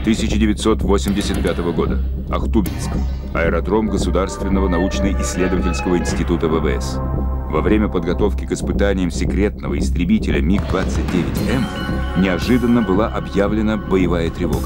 1985 года. Ахтубинск. Аэродром Государственного научно-исследовательского института ВВС. Во время подготовки к испытаниям секретного истребителя МиГ-29М неожиданно была объявлена боевая тревога.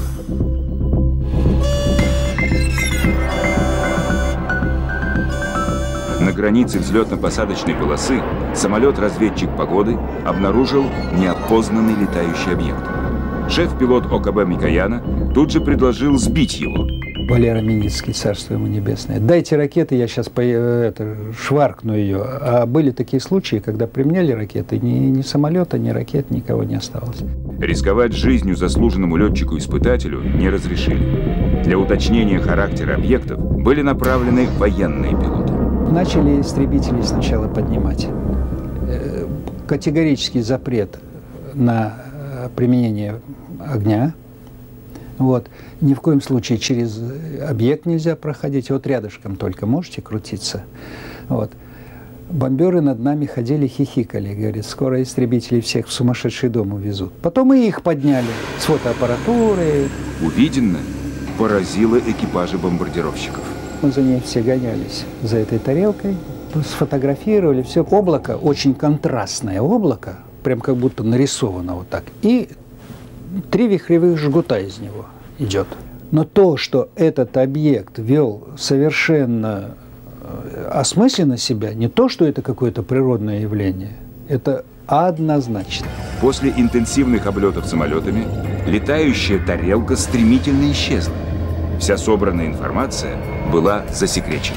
На границе взлетно-посадочной полосы самолет-разведчик погоды обнаружил неопознанный летающий объект. Шеф-пилот ОКБ Микояна тут же предложил сбить его. Валера Миницкий, царство ему небесное. Дайте ракеты, я сейчас шваркну ее. А были такие случаи, когда применяли ракеты, ни самолета, ни ракет, никого не осталось. Рисковать жизнью заслуженному летчику-испытателю не разрешили. Для уточнения характера объектов были направлены военные пилоты. Начали истребители сначала поднимать. Категорический запрет на применение огня. Вот. Ни в коем случае через объект нельзя проходить. Вот рядышком только можете крутиться. Вот. Бомберы над нами ходили, хихикали. Говорят, скоро истребители всех в сумасшедший дом увезут. Потом и их подняли с фотоаппаратурой. Увиденное поразило экипажи бомбардировщиков. Мы за ней все гонялись, за этой тарелкой. Сфотографировали все. Облако, очень контрастное облако, прям как будто нарисовано вот так. И 3 вихревых жгута из него идет. Но то, что этот объект вел совершенно осмысленно себя, не то, что это какое-то природное явление, это однозначно. После интенсивных облетов самолетами летающая тарелка стремительно исчезла. Вся собранная информация была засекречена.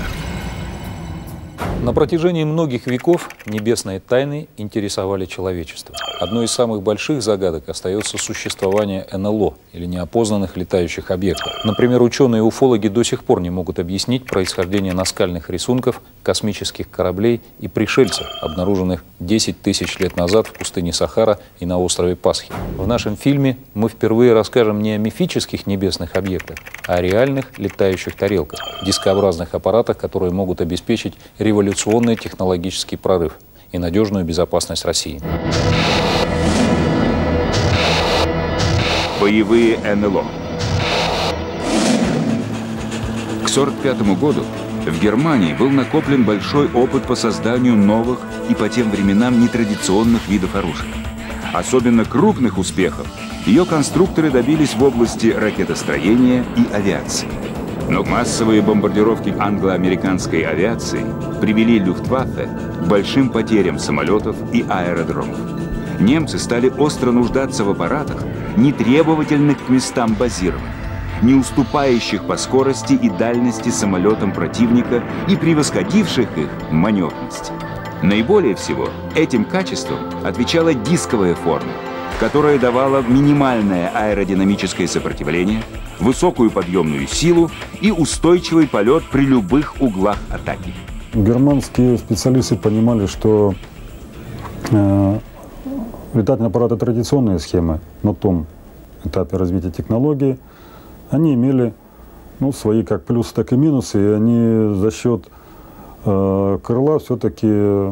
На протяжении многих веков небесные тайны интересовали человечество. Одной из самых больших загадок остается существование НЛО, или неопознанных летающих объектов. Например, ученые-уфологи до сих пор не могут объяснить происхождение наскальных рисунков, космических кораблей и пришельцев, обнаруженных 10 тысяч лет назад в пустыне Сахара и на острове Пасхи. В нашем фильме мы впервые расскажем не о мифических небесных объектах, а о реальных летающих тарелках, дискообразных аппаратах, которые могут обеспечить революционный технологический прорыв и надежную безопасность России. Боевые НЛО. К 1945 году в Германии был накоплен большой опыт по созданию новых и по тем временам нетрадиционных видов оружия. Особенно крупных успехов ее конструкторы добились в области ракетостроения и авиации. Но массовые бомбардировки англо-американской авиации привели Люфтваффе к большим потерям самолетов и аэродромов. Немцы стали остро нуждаться в аппаратах, не требовательных к местам базирования, не уступающих по скорости и дальности самолетам противника и превосходивших их в маневренности. Наиболее всего этим качеством отвечала дисковая форма, которая давала минимальное аэродинамическое сопротивление, высокую подъемную силу и устойчивый полет при любых углах атаки. Германские специалисты понимали, что летательные аппараты традиционные схемы на том этапе развития технологии, они имели свои как плюсы, так и минусы, и они за счет крыла все-таки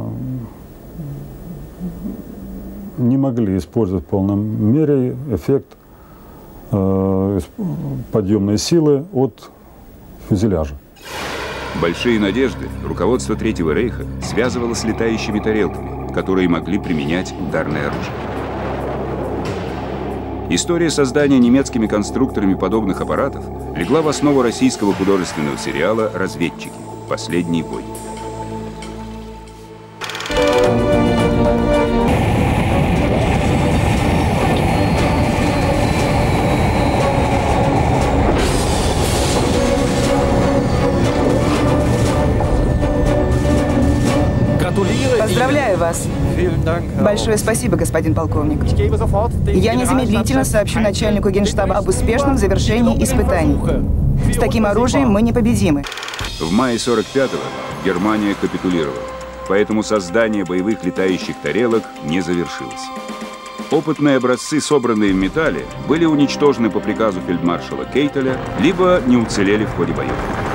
не могли использовать в полной мере эффект подъемной силы от фюзеляжа. Большие надежды руководство Третьего рейха связывало с летающими тарелками, которые могли применять ударное оружие. История создания немецкими конструкторами подобных аппаратов легла в основу российского художественного сериала «Разведчики. Последний бой». Поздравляю вас. Большое спасибо, господин полковник. Я незамедлительно сообщу начальнику Генштаба об успешном завершении испытаний. С таким оружием мы непобедимы. В мае 1945-го Германия капитулировала, поэтому создание боевых летающих тарелок не завершилось. Опытные образцы, собранные в металле, были уничтожены по приказу фельдмаршала Кейтеля, либо не уцелели в ходе боев.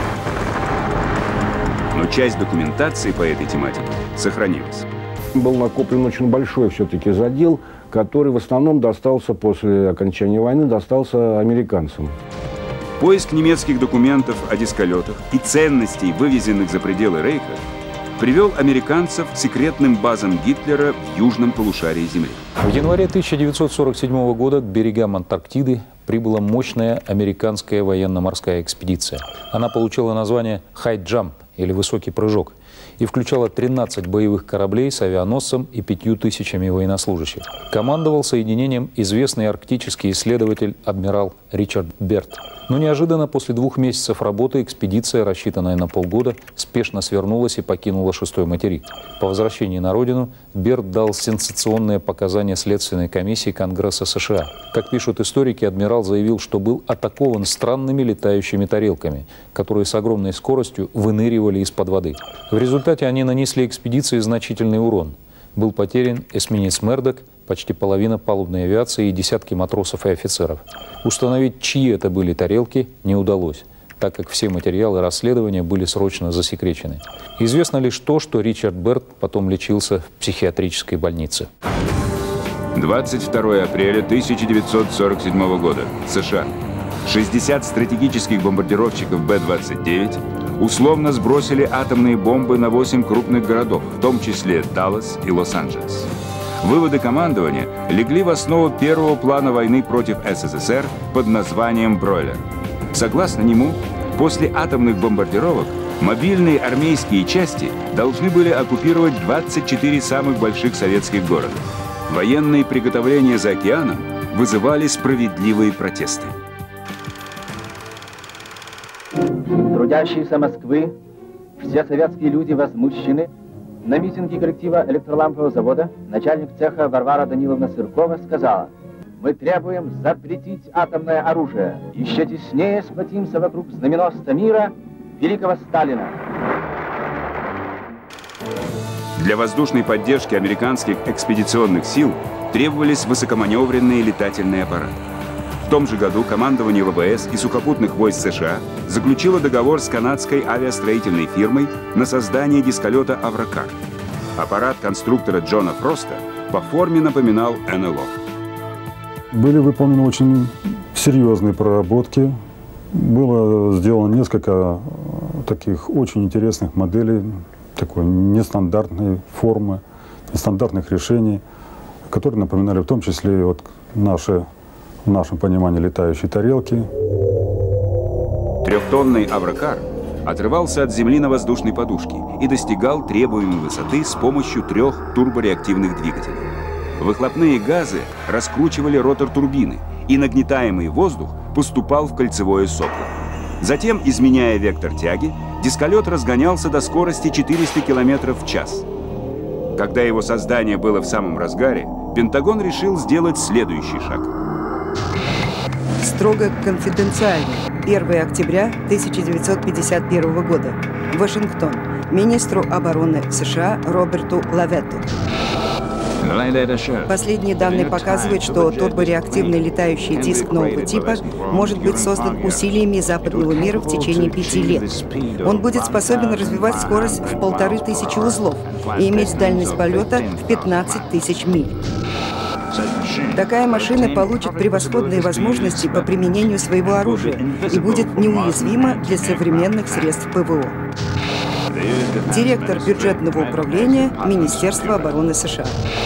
Но часть документации по этой тематике сохранилась. Был накоплен очень большой все-таки задел, который в основном достался после окончания войны, достался американцам. Поиск немецких документов о дисколетах и ценностей, вывезенных за пределы Рейха, привел американцев к секретным базам Гитлера в южном полушарии Земли. В январе 1947 года к берегам Антарктиды прибыла мощная американская военно-морская экспедиция. Она получила название «High Jump» или «Высокий прыжок» и включала 13 боевых кораблей с авианосцем и 5000 военнослужащих. Командовал соединением известный арктический исследователь адмирал Ричард Берт. Но неожиданно после 2 месяцев работы экспедиция, рассчитанная на полгода, спешно свернулась и покинула 6-й материк. По возвращении на родину Берт дал сенсационные показания Следственной комиссии Конгресса США. Как пишут историки, адмирал заявил, что был атакован странными летающими тарелками, которые с огромной скоростью выныривали из-под воды. В результате они нанесли экспедиции значительный урон. Был потерян эсминец «Мердок», почти половина палубной авиации и десятки матросов и офицеров. Установить, чьи это были тарелки, не удалось, так как все материалы расследования были срочно засекречены. Известно лишь то, что Ричард Берт потом лечился в психиатрической больнице. 22 апреля 1947 года. США. 60 стратегических бомбардировщиков Б-29 условно сбросили атомные бомбы на 8 крупных городов, в том числе Даллас и Лос-Анджелес. Выводы командования легли в основу первого плана войны против СССР под названием «Бройлер». Согласно нему, после атомных бомбардировок мобильные армейские части должны были оккупировать 24 самых больших советских города. Военные приготовления за океаном вызывали справедливые протесты. Трудящиеся Москвы, все советские люди возмущены. На митинге коллектива электролампового завода начальник цеха Варвара Даниловна Сыркова сказала: «Мы требуем запретить атомное оружие. Еще теснее схватимся вокруг знаменосца мира великого Сталина». Для воздушной поддержки американских экспедиционных сил требовались высокоманевренные летательные аппараты. В том же году командование ВВС и сухопутных войск США заключило договор с канадской авиастроительной фирмой на создание дисколета «Аврокар». Аппарат конструктора Джона Фроста по форме напоминал НЛО. Были выполнены очень серьезные проработки. Было сделано несколько таких очень интересных моделей, такой нестандартной формы, нестандартных решений, которые напоминали в том числе вот наши, в нашем понимании, летающие тарелки. 3-тонный «Аврокар» отрывался от земли на воздушной подушке и достигал требуемой высоты с помощью 3 турбореактивных двигателей. Выхлопные газы раскручивали ротор турбины, и нагнетаемый воздух поступал в кольцевое сопло. Затем, изменяя вектор тяги, дисколет разгонялся до скорости 400 км в час. Когда его создание было в самом разгаре, Пентагон решил сделать следующий шаг. Строго конфиденциально. 1 октября 1951 года. Вашингтон. Министру обороны США Роберту Лаветту. Последние данные показывают, что турбореактивный летающий диск нового типа может быть создан усилиями западного мира в течение 5 лет. Он будет способен развивать скорость в 1500 узлов и иметь дальность полета в 15 000 миль. Такая машина получит превосходные возможности по применению своего оружия и будет неуязвима для современных средств ПВО. Директор бюджетного управления Министерства обороны США.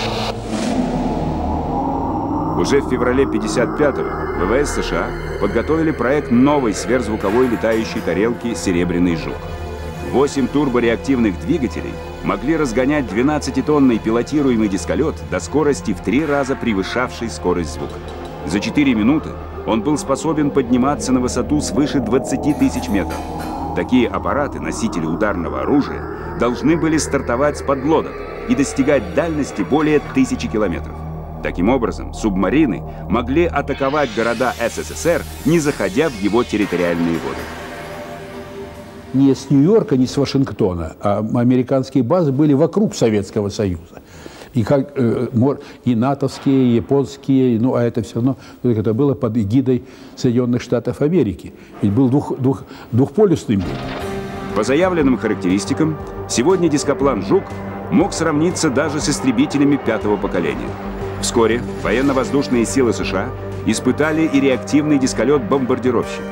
Уже в феврале 1955-го ВВС США подготовили проект новой сверхзвуковой летающей тарелки «Серебряный жук». 8 турбореактивных двигателей могли разгонять 12-тонный пилотируемый дисколет до скорости в 3 раза превышавшей скорость звука. За 4 минуты он был способен подниматься на высоту свыше 20 000 метров. Такие аппараты, носители ударного оружия, должны были стартовать с подлодок и достигать дальности более 1000 километров. Таким образом, субмарины могли атаковать города СССР, не заходя в его территориальные воды. Не с Нью-Йорка, не с Вашингтона, а американские базы были вокруг Советского Союза. И, и натовские, и японские, ну, а это все равно это было под эгидой Соединенных Штатов Америки. Ведь был двухполюсный мир. По заявленным характеристикам, сегодня дископлан «Жук» мог сравниться даже с истребителями 5-го поколения. Вскоре военно-воздушные силы США испытали и реактивный дисколет «Бомбардировщик».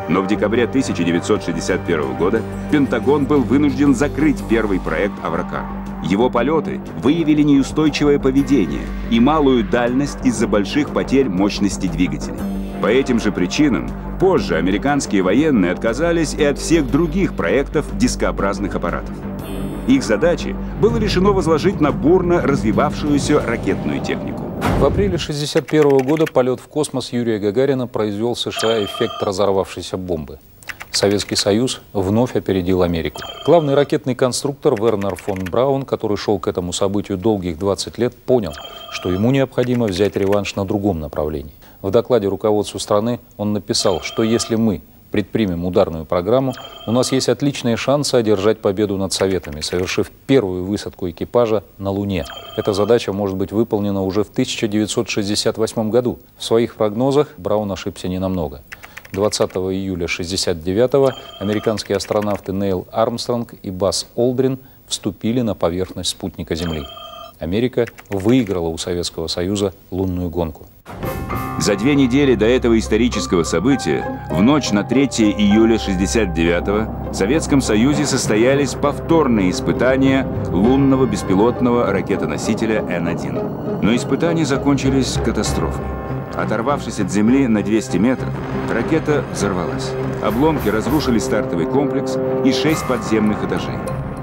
Но в декабре 1961 года Пентагон был вынужден закрыть первый проект «Аврокар». Его полеты выявили неустойчивое поведение и малую дальность из-за больших потерь мощности двигателей. По этим же причинам позже американские военные отказались и от всех других проектов дискообразных аппаратов. Их задачей было решено возложить на бурно развивавшуюся ракетную технику. В апреле 1961 года полет в космос Юрия Гагарина произвел в США эффект разорвавшейся бомбы. Советский Союз вновь опередил Америку. Главный ракетный конструктор Вернер фон Браун, который шел к этому событию долгих 20 лет, понял, что ему необходимо взять реванш на другом направлении. В докладе руководству страны он написал, что если мы предпримем ударную программу, у нас есть отличные шансы одержать победу над Советами, совершив первую высадку экипажа на Луне. Эта задача может быть выполнена уже в 1968 году. В своих прогнозах Браун ошибся ненамного. 20 июля 1969-го американские астронавты Нейл Армстронг и Базз Олдрин вступили на поверхность спутника Земли. Америка выиграла у Советского Союза лунную гонку. За 2 недели до этого исторического события, в ночь на 3 июля 1969-го, в Советском Союзе состоялись повторные испытания лунного беспилотного ракетоносителя Н-1. Но испытания закончились катастрофой. Оторвавшись от Земли на 200 метров, ракета взорвалась. Обломки разрушили стартовый комплекс и 6 подземных этажей.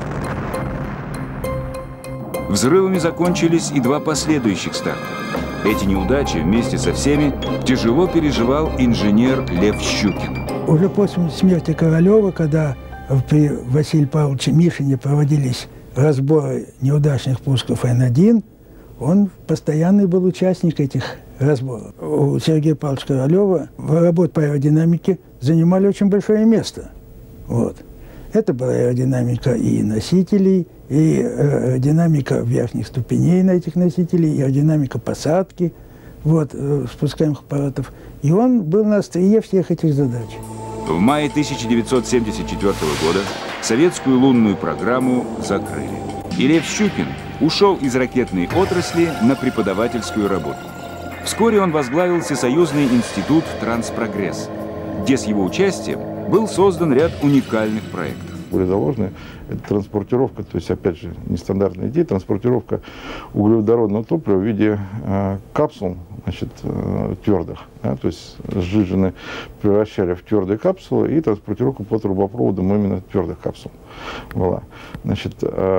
Взрывами закончились и 2 последующих старта. Эти неудачи вместе со всеми тяжело переживал инженер Лев Щукин. Уже после смерти Королева, когда при Василии Павловиче Мишине проводились разборы неудачных пусков Н-1, он постоянный был участник этих разборов. У Сергея Павловича Королева работы по аэродинамике занимали очень большое место. Вот. Это была аэродинамика и носителей, и аэродинамика верхних ступеней на этих носителей, и аэродинамика посадки спускаемых аппаратов. И он был на острие всех этих задач. В мае 1974 года советскую лунную программу закрыли. И Лев Щукин ушел из ракетной отрасли на преподавательскую работу. Вскоре он возглавил Всесоюзный институт «Транспрогресс», где с его участием был создан ряд уникальных проектов. Были заложены это транспортировка, то есть, опять же, нестандартная идея, транспортировка углеводородного топлива в виде капсул, значит, твердых. Да, то есть сжиженные превращали в твердые капсулы, и транспортировка по трубопроводам именно твердых капсул была. Значит,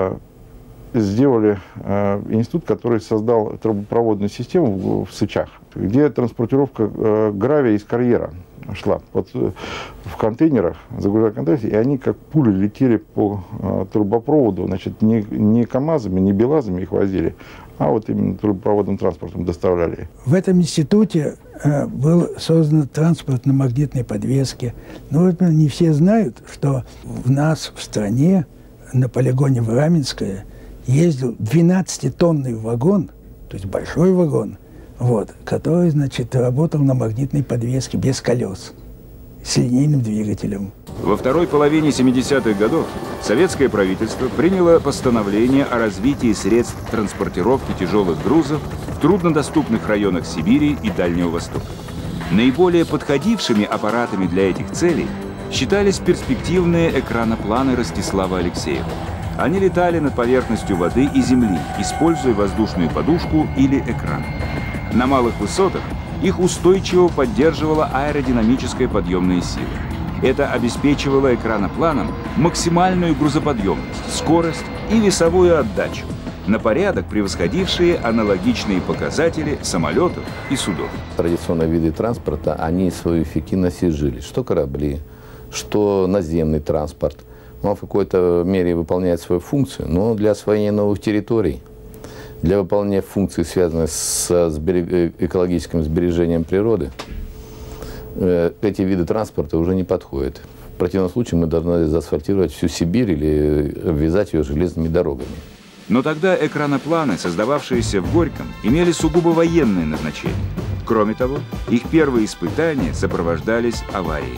сделали институт, который создал трубопроводную систему в Сычах, где транспортировка гравия из карьера шла в контейнерах, загружали контейнеры, и они как пули летели по трубопроводу, значит, не КАМАЗами, не БелАЗами их возили, а вот именно трубопроводным транспортом доставляли. В этом институте был создан транспорт на магнитной подвеске. Но не все знают, что в нас, в стране, на полигоне в Раменское, ездил 12-тонный вагон, то есть большой вагон, который, значит, работал на магнитной подвеске без колес, с линейным двигателем. Во второй половине 70-х годов советское правительство приняло постановление о развитии средств транспортировки тяжелых грузов в труднодоступных районах Сибири и Дальнего Востока. Наиболее подходившими аппаратами для этих целей считались перспективные экранопланы Ростислава Алексеева. Они летали над поверхностью воды и земли, используя воздушную подушку или экран. На малых высотах их устойчиво поддерживала аэродинамическая подъемная сила. Это обеспечивало экранопланам максимальную грузоподъемность, скорость и весовую отдачу, на порядок превосходившие аналогичные показатели самолетов и судов. Традиционные виды транспорта, они свою эффективность изжили. Что корабли, что наземный транспорт. Он в какой-то мере выполняет свою функцию, но для освоения новых территорий, для выполнения функций, связанных с экологическим сбережением природы, эти виды транспорта уже не подходят. В противном случае мы должны заасфальтировать всю Сибирь или обвязать ее железными дорогами. Но тогда экранопланы, создававшиеся в Горьком, имели сугубо военное назначение. Кроме того, их первые испытания сопровождались авариями.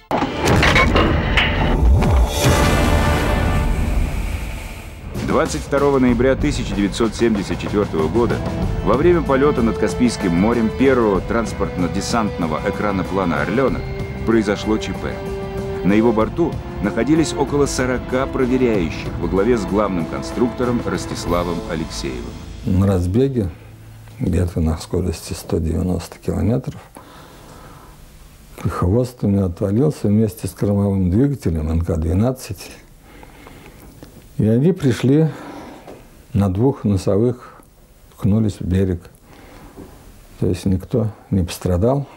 22 ноября 1974 года во время полета над Каспийским морем первого транспортно-десантного экраноплана «Орленок» произошло ЧП. На его борту находились около 40 проверяющих во главе с главным конструктором Ростиславом Алексеевым. На разбеге, где-то на скорости 190 километров, хвост у меня отвалился вместе с кормовым двигателем МК-12. И они пришли на двух носовых, ткнулись в берег. То есть никто не пострадал,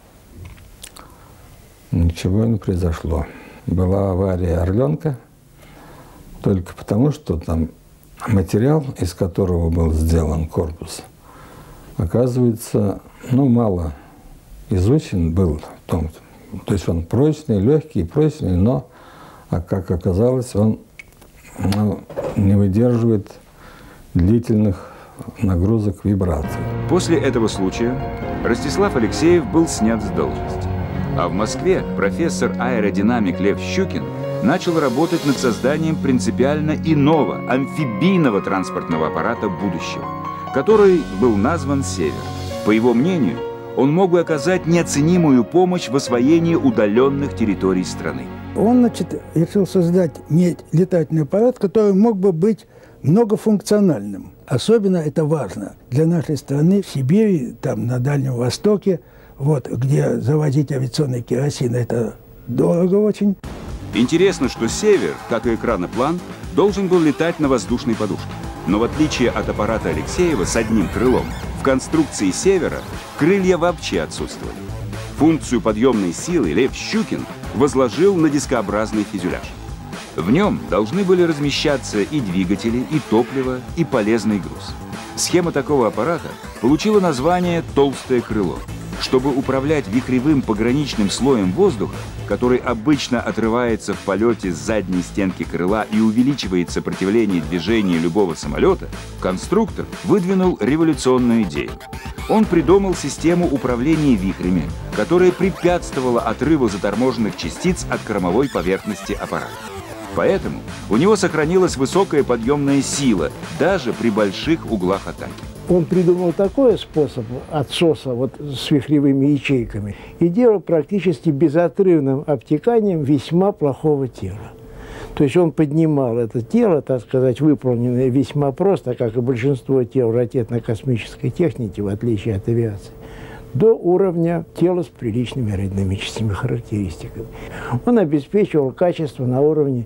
ничего не произошло. Была авария «Орленка» только потому, что там материал, из которого был сделан корпус, оказывается, мало изучен был. То есть он прочный, легкий, прочный, но, как оказалось, он не выдерживает длительных нагрузок, вибраций. После этого случая Ростислав Алексеев был снят с должности. А в Москве профессор-аэродинамик Лев Щукин начал работать над созданием принципиально иного, амфибийного транспортного аппарата будущего, который был назван «Север». По его мнению, он мог бы оказать неоценимую помощь в освоении удаленных территорий страны. Он, решил создать летательный аппарат, который мог бы быть многофункциональным. Особенно это важно для нашей страны, в Сибири, там на Дальнем Востоке, где завозить авиационный керосин, это дорого очень. Интересно, что «Север», как и экраноплан, должен был летать на воздушной подушке. Но в отличие от аппарата Алексеева с одним крылом, в конструкции «Севера» крылья вообще отсутствовали. Функцию подъемной силы Лев Щукин возложил на дискообразный фюзеляж. В нем должны были размещаться и двигатели, и топливо, и полезный груз. Схема такого аппарата получила название «толстое крыло». Чтобы управлять вихревым пограничным слоем воздуха, который обычно отрывается в полете с задней стенки крыла и увеличивает сопротивление движения любого самолета, конструктор выдвинул революционную идею. Он придумал систему управления вихрями, которая препятствовала отрыву заторможенных частиц от кормовой поверхности аппарата. Поэтому у него сохранилась высокая подъемная сила даже при больших углах атаки. Он придумал такой способ отсоса с вихревыми ячейками и делал практически безотрывным обтеканием весьма плохого тела. То есть он поднимал это тело, так сказать, выполненное весьма просто, как и большинство тел ракетно-космической техники, в отличие от авиации, до уровня тела с приличными аэродинамическими характеристиками. Он обеспечивал качество на уровне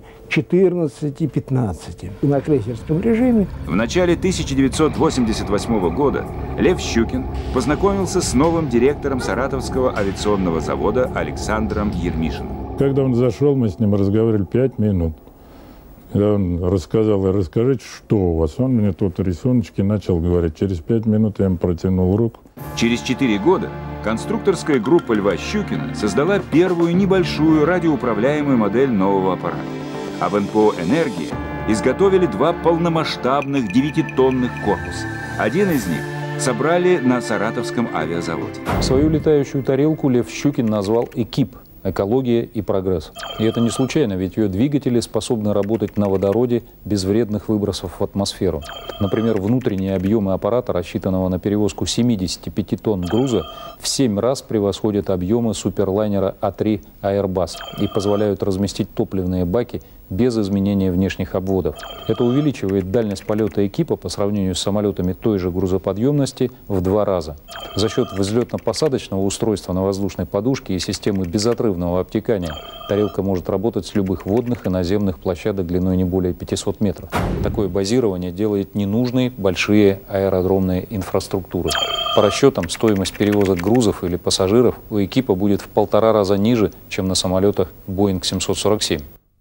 14-15 на крейсерском режиме. В начале 1988 года Лев Щукин познакомился с новым директором Саратовского авиационного завода Александром Ермишиным. Когда он зашел, мы с ним разговаривали 5 минут. Когда он рассказал: расскажите, что у вас? Он мне тут рисуночки начал говорить. Через 5 минут я ему протянул руку. Через 4 года конструкторская группа Льва Щукина создала первую небольшую радиоуправляемую модель нового аппарата. А в НПО «Энергия» изготовили 2 полномасштабных 9-тонных корпуса. Один из них собрали на Саратовском авиазаводе. Свою летающую тарелку Лев Щукин назвал «Экип». Экология и прогресс. И это не случайно, ведь ее двигатели способны работать на водороде без вредных выбросов в атмосферу. Например, внутренние объемы аппарата, рассчитанного на перевозку 75 тонн груза, в 7 раз превосходят объемы суперлайнера А3 Airbus и позволяют разместить топливные баки без изменения внешних обводов. Это увеличивает дальность полета экипа по сравнению с самолетами той же грузоподъемности в 2 раза. За счет взлетно-посадочного устройства на воздушной подушке и системы безотрывного обтекания тарелка может работать с любых водных и наземных площадок длиной не более 500 метров. Такое базирование делает ненужные большие аэродромные инфраструктуры. По расчетам, стоимость перевозок грузов или пассажиров у экипа будет в 1,5 раза ниже, чем на самолетах Boeing 747.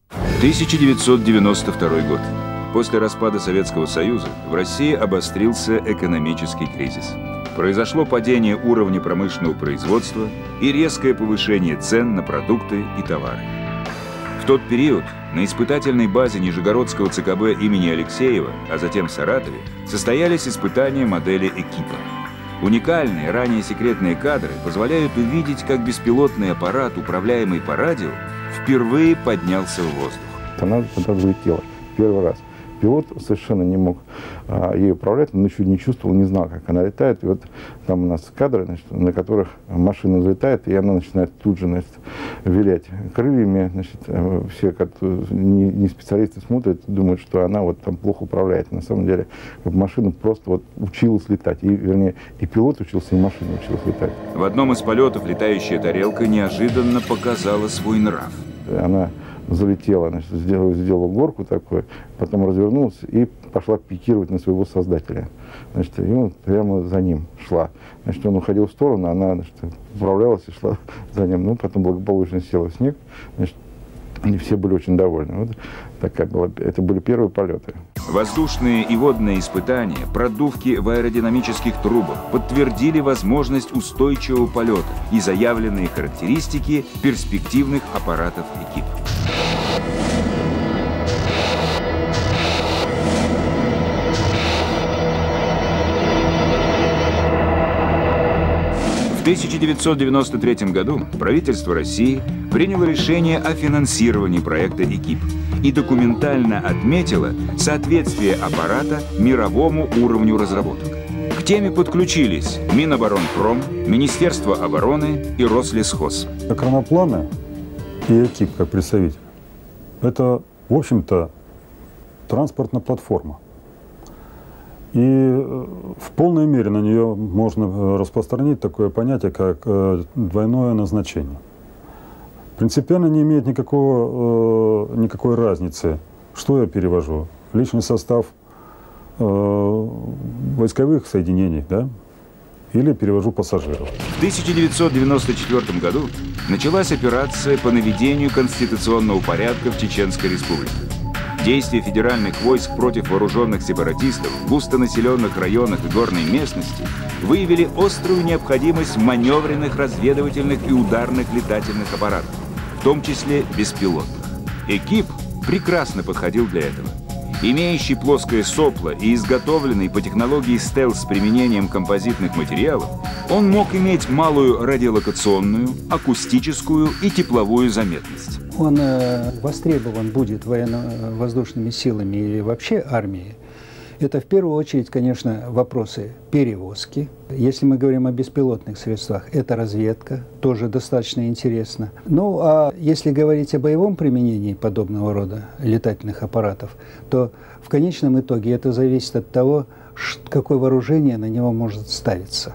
1992 год. После распада Советского Союза в России обострился экономический кризис. Произошло падение уровня промышленного производства и резкое повышение цен на продукты и товары. В тот период на испытательной базе Нижегородского ЦКБ имени Алексеева, а затем в Саратове, состоялись испытания модели «Экипа». Уникальные, ранее секретные кадры позволяют увидеть, как беспилотный аппарат, управляемый по радио, впервые поднялся в воздух. Она тогда взлетела первый раз. пилот совершенно не мог ей управлять, он еще не чувствовал, не знал, как она летает. И вот там у нас кадры, значит, на которых машина взлетает, и она начинает тут же, значит, вилять крыльями. Значит, все, как не специалисты смотрят, думают, что она вот там плохо управляет. На самом деле машина просто вот училась летать. И, вернее, и пилот учился, и машина училась летать. В одном из полетов летающая тарелка неожиданно показала свой нрав. Она залетела, значит, сделала горку такую, потом развернулась и пошла пикировать на своего создателя. Значит, и он прямо за ним шла. Значит, он уходил в сторону, она, значит, управлялась и шла за ним. Ну, потом благополучно села в снег. Значит, и все были очень довольны. Вот такая была, это были первые полеты. Воздушные и водные испытания, продувки в аэродинамических трубах подтвердили возможность устойчивого полета и заявленные характеристики перспективных аппаратов «Экип». В 1993 году правительство России приняло решение о финансировании проекта «Экип» и документально отметило соответствие аппарата мировому уровню разработок. К теме подключились Миноборонпром, Министерство обороны и Рослесхоз. Аэропланы и «Экип» как представитель – это, в общем-то, транспортная платформа. И в полной мере на нее можно распространить такое понятие, как двойное назначение. Принципиально не имеет никакой разницы, что я перевожу. Личный состав войсковых соединений, да? Или перевожу пассажиров. В 1994 году началась операция по наведению конституционного порядка в Чеченской Республике. Действия федеральных войск против вооруженных сепаратистов в густонаселенных районах и горной местности выявили острую необходимость маневренных, разведывательных и ударных летательных аппаратов, в том числе беспилотных. «Экип» прекрасно подходил для этого. Имеющий плоское сопло и изготовленный по технологии стелс с применением композитных материалов, он мог иметь малую радиолокационную, акустическую и тепловую заметность. Он востребован будет военно-воздушными силами или вообще армией. Это в первую очередь, конечно, вопросы перевозки. Если мы говорим о беспилотных средствах, это разведка, тоже достаточно интересно. Ну, а если говорить о боевом применении подобного рода летательных аппаратов, то в конечном итоге это зависит от того, какое вооружение на него может ставиться.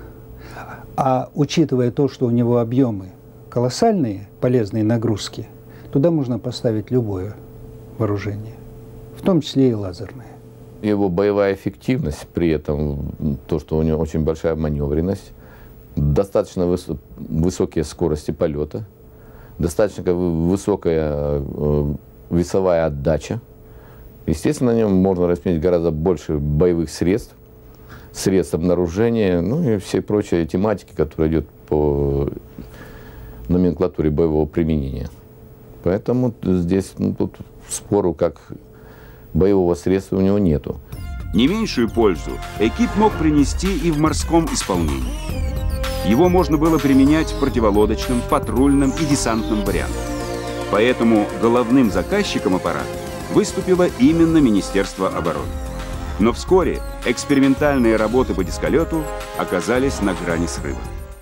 А учитывая то, что у него объемы колоссальные, полезные нагрузки, туда можно поставить любое вооружение, в том числе и лазерное. Его боевая эффективность, при этом то, что у него очень большая маневренность, достаточно высокие скорости полета, достаточно высокая весовая отдача. Естественно, на нем можно разменять гораздо больше боевых средств, средств обнаружения, ну и всей прочей тематики, которая идет по номенклатуре боевого применения. Поэтому здесь тут спору как боевого средства у него нету. Не меньшую пользу «Экип» мог принести и в морском исполнении. Его можно было применять в противолодочном, патрульном и десантном вариантах. Поэтому головным заказчиком аппарата выступило именно Министерство обороны. Но вскоре экспериментальные работы по дисколету оказались на грани срыва.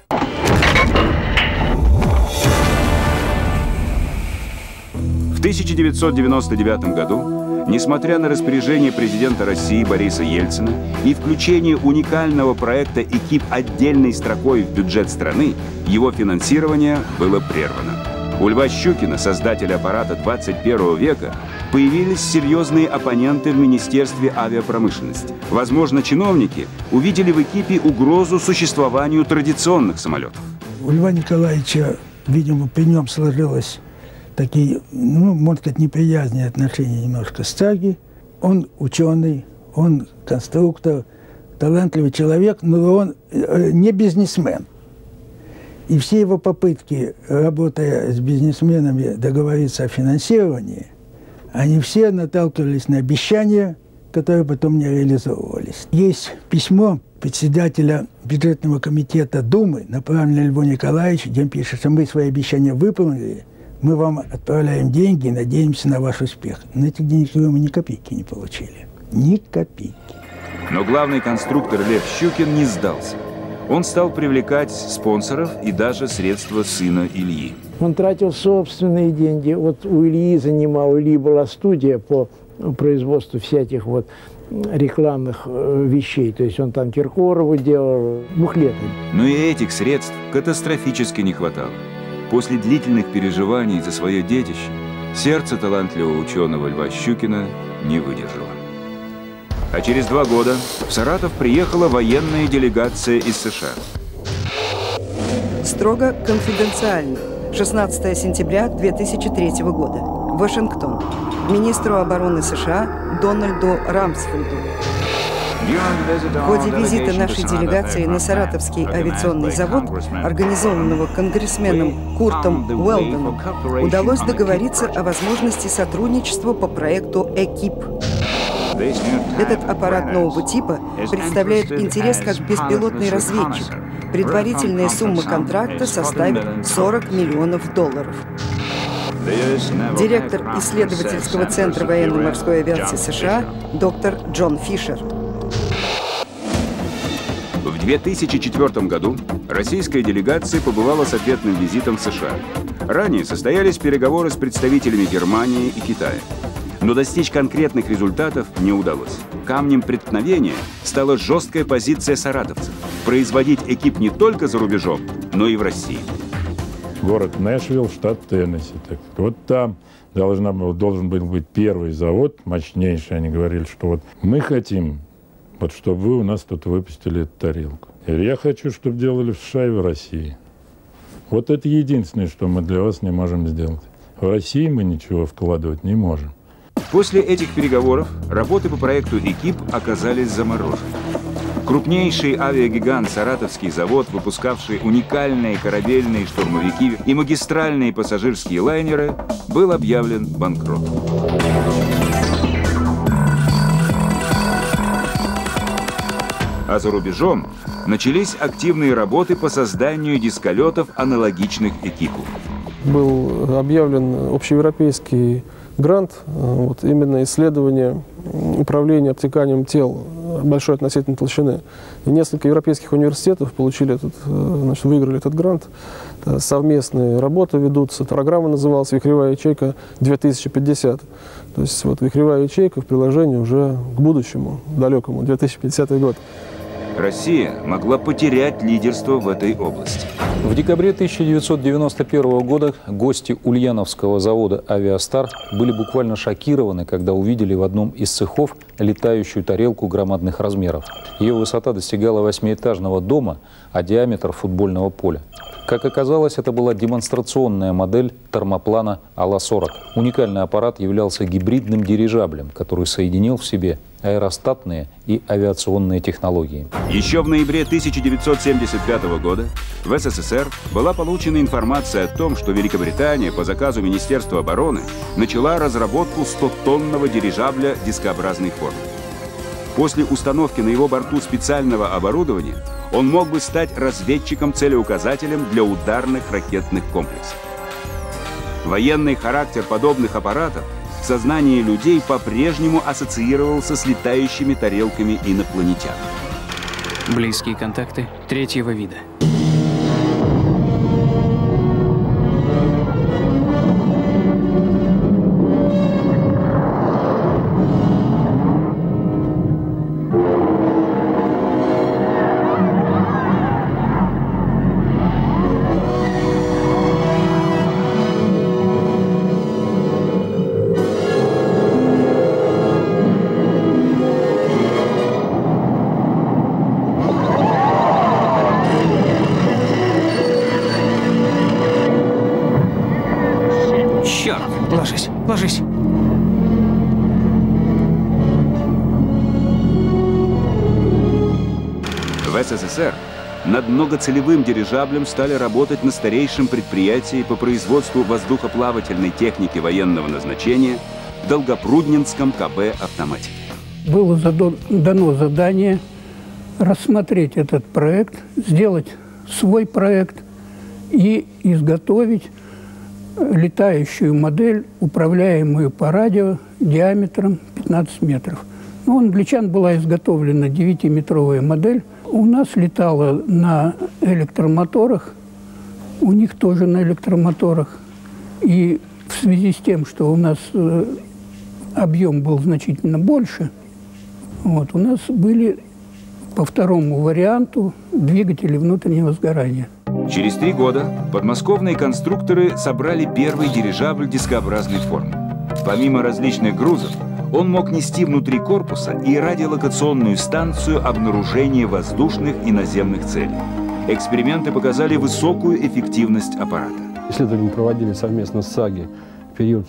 В 1999 году, несмотря на распоряжение президента России Бориса Ельцина и включение уникального проекта «Экип» отдельной строкой в бюджет страны, его финансирование было прервано. У Льва Щукина, создателя аппарата 21 века, появились серьезные оппоненты в Министерстве авиапромышленности. Возможно, чиновники увидели в «Экипе» угрозу существованию традиционных самолетов. У Льва Николаевича, видимо, при нем сложилось такие, ну, можно сказать, неприязненные отношения немножко с ЦАГИ. Он ученый, он конструктор, талантливый человек, но он не бизнесмен. И все его попытки, работая с бизнесменами, договориться о финансировании, они все наталкивались на обещания, которые потом не реализовывались. Есть письмо председателя бюджетного комитета Думы, направленное Льву Николаевичу, где он пишет, что мы свои обещания выполнили, мы вам отправляем деньги и надеемся на ваш успех. Но этих денег мы ни копейки не получили. Ни копейки. Но главный конструктор Лев Щукин не сдался. Он стал привлекать спонсоров и даже средства сына Ильи. Он тратил собственные деньги. Вот у Ильи у Ильи была студия по производству всяких вот рекламных вещей. То есть он там Киркорову делал, буклеты. Но и этих средств катастрофически не хватало. После длительных переживаний за свое детище сердце талантливого ученого Льва Щукина не выдержало. А через 2 года в Саратов приехала военная делегация из США. Строго конфиденциально. 16 сентября 2003 года. Вашингтон. Министру обороны США Дональду Рамсфельду. В ходе визита нашей делегации на Саратовский авиационный завод, организованного конгрессменом Куртом Уэлдоном, удалось договориться о возможности сотрудничества по проекту «ЭКИП». Этот аппарат нового типа представляет интерес как беспилотный разведчик. Предварительная сумма контракта составит $40 миллионов. Директор исследовательского центра военно-морской авиации США доктор Джон Фишер. В 2004 году российская делегация побывала с ответным визитом в США. Ранее состоялись переговоры с представителями Германии и Китая. Но достичь конкретных результатов не удалось. Камнем преткновения стала жесткая позиция саратовцев – производить ЭКИП не только за рубежом, но и в России. Город Нэшвилл, штат Теннесси. Так, вот там должен был быть первый завод, мощнейший. Они говорили, что вот мы хотим, вот чтобы вы у нас тут выпустили эту тарелку. Я хочу, чтобы делали в США и в России. Вот это единственное, что мы для вас не можем сделать. В России мы ничего вкладывать не можем. После этих переговоров работы по проекту «ЭКИП» оказались заморожены. Крупнейший авиагигант «Саратовский завод», выпускавший уникальные корабельные штурмовики и магистральные пассажирские лайнеры, был объявлен банкротом. А за рубежом начались активные работы по созданию дисколетов, аналогичных «ЭКИПу». Был объявлен общеевропейский грант, вот, именно исследование управления обтеканием тел большой относительной толщины. И несколько европейских университетов выиграли этот грант. Совместные работы ведутся. Программа называлась «Вихревая ячейка 2050». То есть вот вихревая ячейка в приложении уже к будущему, далекому, 2050 год. Россия могла потерять лидерство в этой области. В декабре 1991 года гости Ульяновского завода «Авиастар» были буквально шокированы, когда увидели в одном из цехов летающую тарелку громадных размеров. Ее высота достигала 8-этажного дома, а диаметр футбольного поля. Как оказалось, это была демонстрационная модель термоплана Ала-40. Уникальный аппарат являлся гибридным дирижаблем, который соединил в себе аэростатные и авиационные технологии. Еще в ноябре 1975 года в СССР была получена информация о том, что Великобритания по заказу Министерства обороны начала разработку 100-тонного дирижабля дискообразной формы. После установки на его борту специального оборудования он мог бы стать разведчиком-целеуказателем для ударных ракетных комплексов. Военный характер подобных аппаратов в сознании людей по-прежнему ассоциировался с летающими тарелками инопланетян. Близкие контакты третьего вида. Ложись, ложись. В СССР над многоцелевым дирижаблем стали работать на старейшем предприятии по производству воздухоплавательной техники военного назначения в Долгопрудненском КБ «Автоматик». Было дано задание рассмотреть этот проект, сделать свой проект и изготовить летающую модель, управляемую по радио диаметром 15 метров. У англичан была изготовлена 9-метровая модель. У нас летала на электромоторах, у них тоже на электромоторах. И в связи с тем, что у нас объем был значительно больше, у нас были по второму варианту двигатели внутреннего сгорания. Через 3 года подмосковные конструкторы собрали первый дирижабль дискообразной формы. Помимо различных грузов, он мог нести внутри корпуса и радиолокационную станцию обнаружения воздушных и наземных целей. Эксперименты показали высокую эффективность аппарата. Исследования проводили совместно с САГИ в период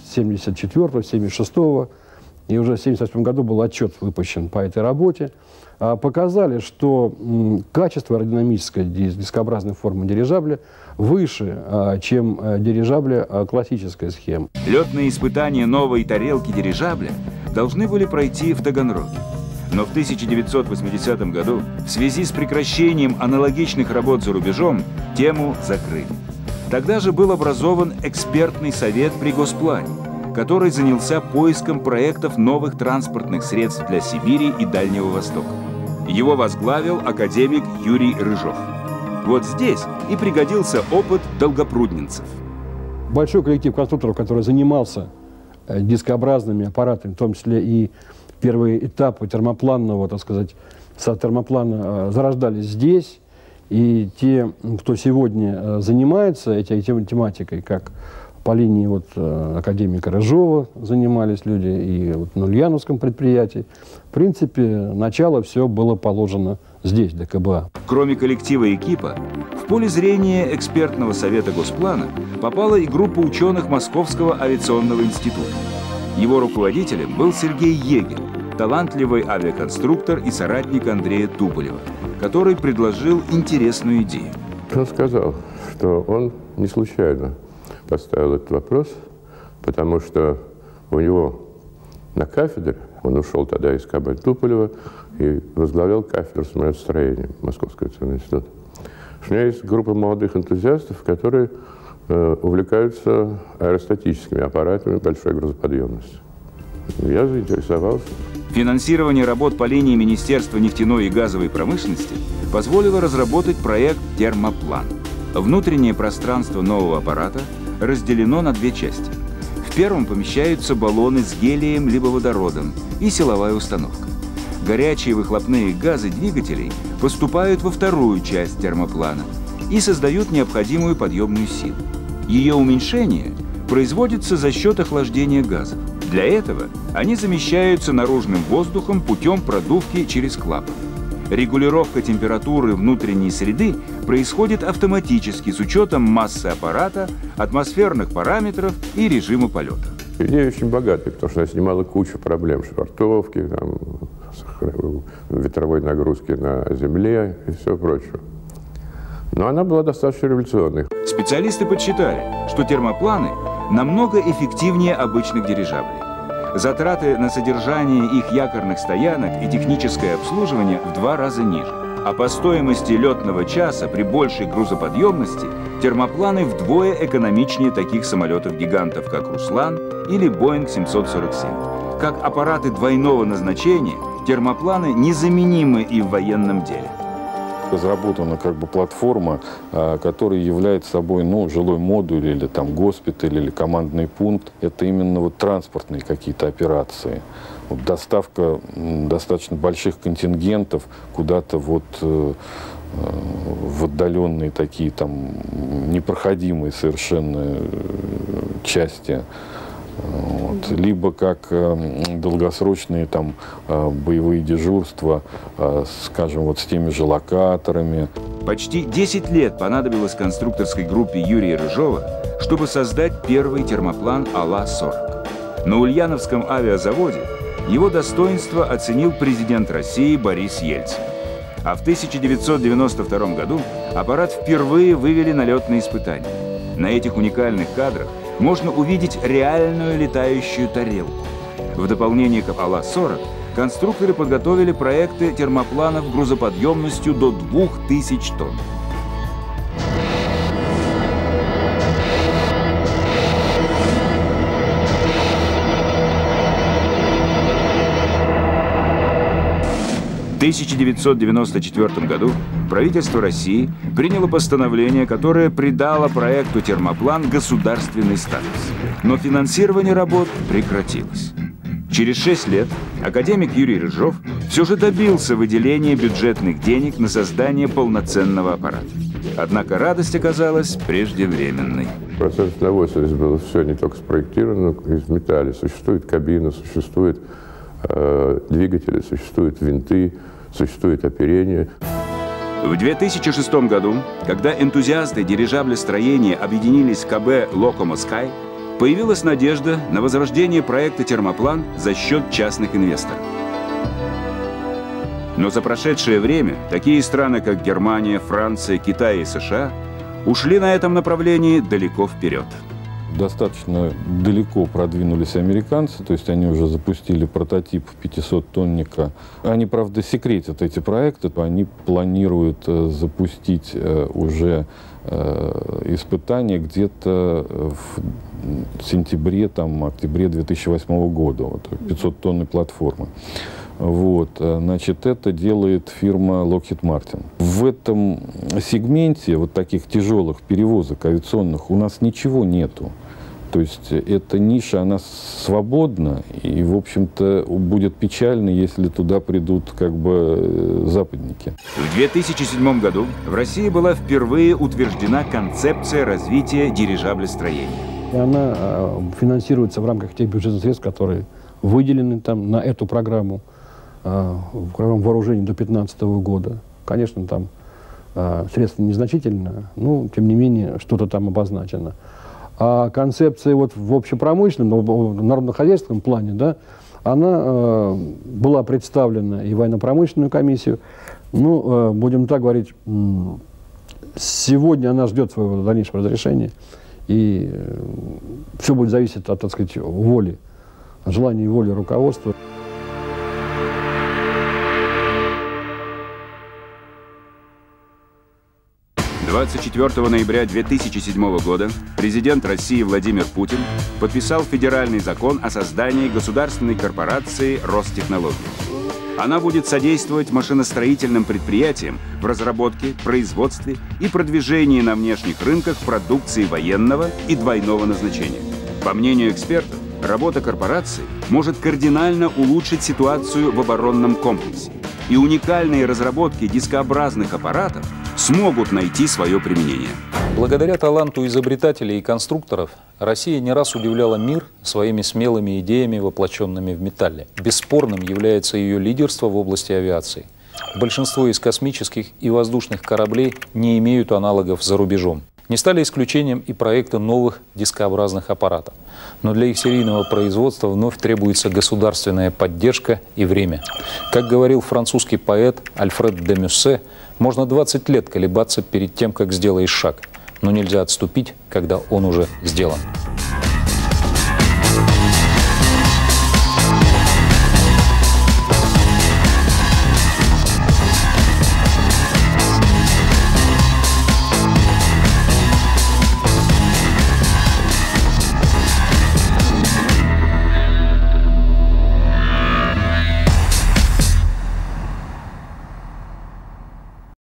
74-76, и уже в 1978 году был отчет выпущен по этой работе. Показали, что качество аэродинамической дискообразной формы дирижабля выше, чем дирижабля классической схемы. Летные испытания новой тарелки дирижабля должны были пройти в Таганроге. Но в 1980 году в связи с прекращением аналогичных работ за рубежом тему закрыли. Тогда же был образован экспертный совет при Госплане, который занялся поиском проектов новых транспортных средств для Сибири и Дальнего Востока. Его возглавил академик Юрий Рыжов. Вот здесь и пригодился опыт долгопрудненцев. Большой коллектив конструкторов, который занимался дискообразными аппаратами, в том числе и первые этапы термопланного, так сказать, термоплана зарождались здесь. И те, кто сегодня занимается этой тематикой, как по линии академика Рыжова занимались люди, и на Ульяновском предприятии, в принципе, начало все было положено здесь, для КБА. Кроме коллектива экипа, в поле зрения экспертного совета Госплана попала и группа ученых Московского авиационного института. Его руководителем был Сергей Егель, талантливый авиаконструктор и соратник Андрея Туполева, который предложил интересную идею. Он сказал, что он не случайно поставил этот вопрос, потому что у него на кафедре, он ушел тогда из КБ Туполева и возглавлял кафедру самолетостроения Московского авиационного института. У него есть группа молодых энтузиастов, которые увлекаются аэростатическими аппаратами большой грузоподъемности. Я заинтересовался. Финансирование работ по линии Министерства нефтяной и газовой промышленности позволило разработать проект «Термоплан». Внутреннее пространство нового аппарата разделено на 2 части. В первом помещаются баллоны с гелием либо водородом и силовая установка. Горячие выхлопные газы двигателей поступают во вторую часть термоплана и создают необходимую подъемную силу. Ее уменьшение производится за счет охлаждения газов. Для этого они замещаются наружным воздухом путем продувки через клапан. Регулировка температуры внутренней среды происходит автоматически с учетом массы аппарата, атмосферных параметров и режима полета. Идея очень богатая, потому что она снимала кучу проблем швартовки, ветровой нагрузки на земле и все прочее. Но она была достаточно революционной. Специалисты подсчитали, что термопланы намного эффективнее обычных дирижаблей. Затраты на содержание их якорных стоянок и техническое обслуживание в 2 раза ниже. А по стоимости летного часа при большей грузоподъемности термопланы вдвое экономичнее таких самолетов-гигантов, как «Руслан» или «Боинг 747». Как аппараты двойного назначения, термопланы незаменимы и в военном деле. Разработана платформа, которая является собой жилой модуль или госпиталь или командный пункт. Это именно транспортные какие-то операции. Доставка достаточно больших контингентов куда-то в отдаленные такие непроходимые совершенно части. Либо как долгосрочные боевые дежурства, скажем, с теми же локаторами. Почти 10 лет понадобилось конструкторской группе Юрия Рыжова, чтобы создать первый термоплан АЛА-40. На Ульяновском авиазаводе его достоинство оценил президент России Борис Ельцин. А в 1992 году аппарат впервые вывели на летные испытания. На этих уникальных кадрах можно увидеть реальную летающую тарелку. В дополнение к АЛА-40 конструкторы подготовили проекты термопланов грузоподъемностью до 2000 тонн. 1994 году правительство России приняло постановление, которое придало проекту «Термоплан» государственный статус. Но финансирование работ прекратилось. Через 6 лет академик Юрий Рыжов все же добился выделения бюджетных денег на создание полноценного аппарата. Однако радость оказалась преждевременной. Процентов на 80 было все не только спроектировано из металла. Существует кабина, существует двигатели, существуют винты, существует оперение. В 2006 году, когда энтузиасты дирижаблестроения объединились в КБ «Локомо Скай», появилась надежда на возрождение проекта «Термоплан» за счет частных инвесторов. Но за прошедшее время такие страны, как Германия, Франция, Китай и США, ушли на этом направлении далеко вперед. Достаточно далеко продвинулись американцы, то есть они уже запустили прототип 500-тонника. Они, правда, секретят эти проекты, они планируют запустить уже испытания где-то в сентябре, октябре 2008 года, 500-тонной платформы. Значит, это делает фирма Lockheed Martin. В этом сегменте таких тяжелых перевозок авиационных у нас ничего нету. То есть эта ниша, она свободна, и, в общем-то, будет печально, если туда придут западники. В 2007 году в России была впервые утверждена концепция развития дирижаблестроения. И она финансируется в рамках тех бюджетных средств, которые выделены на эту программу. Программу вооружений до 2015 года. Конечно, там средства незначительные, но, тем не менее, что-то там обозначено. А концепция в общепромышленном, в народно-хозяйственном плане, да, она была представлена и в военно-промышленную комиссию. Ну, будем так говорить, сегодня она ждет своего дальнейшего разрешения, и все будет зависеть от, так сказать, воли, от желания и воли руководства. 24 ноября 2007 года президент России Владимир Путин подписал федеральный закон о создании государственной корпорации «Ростехнологии». Она будет содействовать машиностроительным предприятиям в разработке, производстве и продвижении на внешних рынках продукции военного и двойного назначения. По мнению экспертов, работа корпорации может кардинально улучшить ситуацию в оборонном комплексе, и уникальные разработки дискообразных аппаратов смогут найти свое применение. Благодаря таланту изобретателей и конструкторов Россия не раз удивляла мир своими смелыми идеями, воплощенными в металле. Бесспорным является ее лидерство в области авиации. Большинство из космических и воздушных кораблей не имеют аналогов за рубежом. Не стали исключением и проекты новых дискообразных аппаратов. Но для их серийного производства вновь требуется государственная поддержка и время. Как говорил французский поэт Альфред де Мюссе, можно 20 лет колебаться перед тем, как сделаешь шаг, но нельзя отступить, когда он уже сделан.